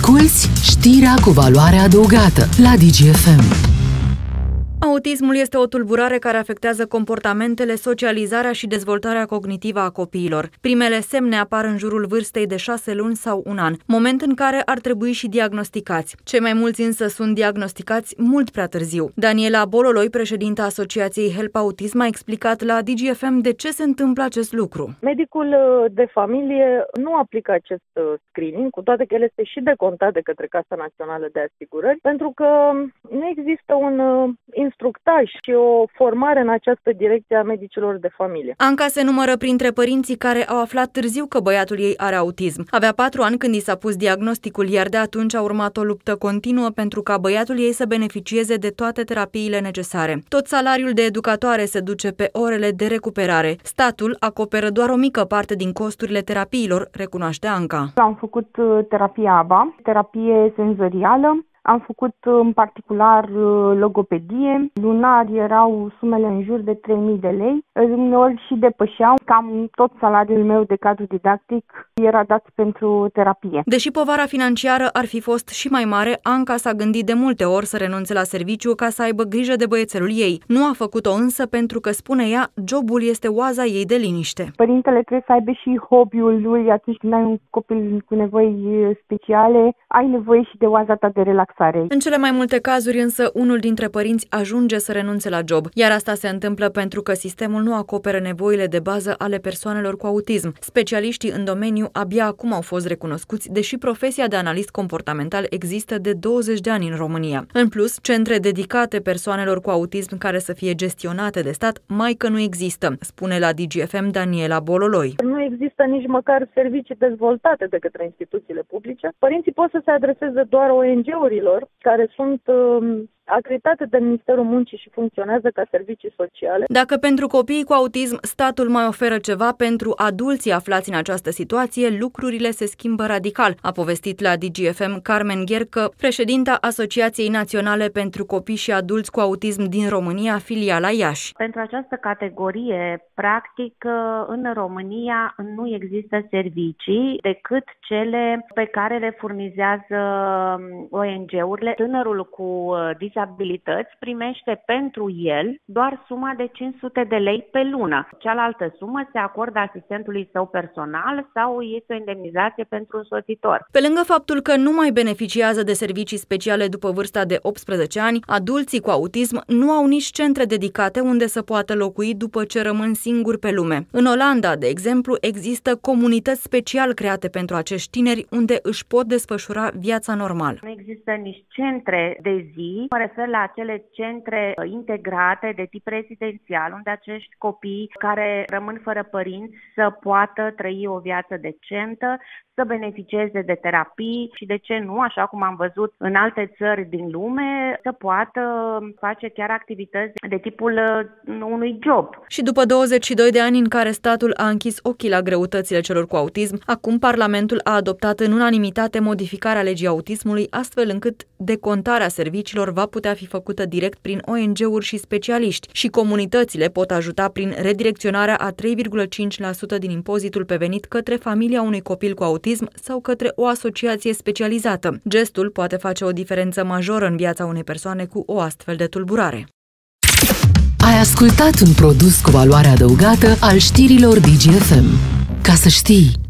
Asculți știrea cu valoare adăugată la DGFM. Autismul este o tulburare care afectează comportamentele, socializarea și dezvoltarea cognitivă a copiilor. Primele semne apar în jurul vârstei de 6 luni sau 1 an, moment în care ar trebui și diagnosticați. Cei mai mulți însă sunt diagnosticați mult prea târziu. Daniela Bololoi, președinta Asociației Help Autism, a explicat la DGFM de ce se întâmplă acest lucru. Medicul de familie nu aplică acest screening, cu toate că el este și decontat de către Casa Națională de Asigurări, pentru că nu există un instructaj și o formare în această direcție a medicilor de familie. Anca se numără printre părinții care au aflat târziu că băiatul ei are autism. Avea 4 ani când i s-a pus diagnosticul, iar de atunci a urmat o luptă continuă pentru ca băiatul ei să beneficieze de toate terapiile necesare. Tot salariul de educatoare se duce pe orele de recuperare. Statul acoperă doar o mică parte din costurile terapiilor, recunoaște Anca. Am făcut terapia ABA, terapie senzorială. Am făcut în particular logopedie. Lunar erau sumele în jur de 3.000 de lei. Uneori și depășeau. Cam tot salariul meu de cadru didactic era dat pentru terapie. Deși povara financiară ar fi fost și mai mare, Anca s-a gândit de multe ori să renunțe la serviciu ca să aibă grijă de băiețelul ei. Nu a făcut-o însă pentru că, spune ea, jobul este oaza ei de liniște. Părintele trebuie să aibă și hobby-ul lui atunci când ai un copil cu nevoi speciale. Ai nevoie și de oaza ta de relaxare. În cele mai multe cazuri însă, unul dintre părinți ajunge să renunțe la job, iar asta se întâmplă pentru că sistemul nu acoperă nevoile de bază ale persoanelor cu autism. Specialiștii în domeniu abia acum au fost recunoscuți, deși profesia de analist comportamental există de 20 de ani în România. În plus, centre dedicate persoanelor cu autism care să fie gestionate de stat mai că nu există, spune la DGFM Daniela Bololoi. Nu există nici măcar servicii dezvoltate de către instituțiile publice. Părinții pot să se adreseze doar ONG-urilor care sunt acreditate de Ministerul Muncii și funcționează ca servicii sociale. Dacă pentru copiii cu autism statul mai oferă ceva, pentru adulții aflați în această situație, lucrurile se schimbă radical, a povestit la DGFM Carmen Ghercă, președinta Asociației Naționale pentru Copii și Adulți cu Autism din România, filiala Iași. Pentru această categorie, practic, în România nu există servicii decât cele pe care le furnizează ONG-urile. Tânărul cu dizabilități primește pentru el doar suma de 500 de lei pe lună. Cealaltă sumă se acordă asistentului său personal sau este o indemnizație pentru însoțitor. Pe lângă faptul că nu mai beneficiază de servicii speciale după vârsta de 18 ani, adulții cu autism nu au nici centre dedicate unde să poată locui după ce rămân singuri pe lume. În Olanda, de exemplu, există comunități special create pentru acești tineri unde își pot desfășura viața normală. Nu există nici centre de zi. Mă refer la acele centre integrate de tip rezidențial, unde acești copii care rămân fără părinți să poată trăi o viață decentă, să beneficieze de terapii și, de ce nu, așa cum am văzut în alte țări din lume, să poată face chiar activități de tipul unui job. Și după 22 de ani în care statul a închis ochii la greutățile celor cu autism, acum Parlamentul a adoptat în unanimitate modificarea legii autismului, astfel încât decontarea serviciilor va putea fi făcută direct prin ONG-uri și specialiști și comunitățile pot ajuta prin redirecționarea a 3,5% din impozitul pe venit către familia unui copil cu autism sau către o asociație specializată. Gestul poate face o diferență majoră în viața unei persoane cu o astfel de tulburare. Ai ascultat un produs cu valoare adăugată al știrilor DGFM. Ca să știi.